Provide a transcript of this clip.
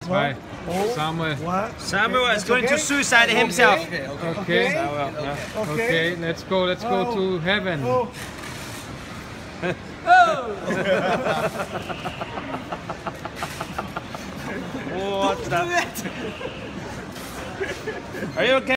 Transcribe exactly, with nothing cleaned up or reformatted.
Zwei. Samuel. What? Samuel is That's going okay? to suicide himself. Okay. Okay. Okay. Okay, let's go. Let's go Oh. to heaven. Oh. What the? Are you okay?